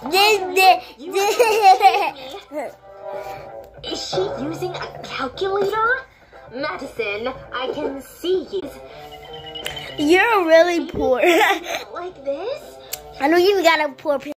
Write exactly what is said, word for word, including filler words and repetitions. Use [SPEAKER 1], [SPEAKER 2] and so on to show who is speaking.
[SPEAKER 1] Is she using a calculator? Madison, I can see you.
[SPEAKER 2] You're really poor.
[SPEAKER 1] Like this?
[SPEAKER 2] I know you got a poor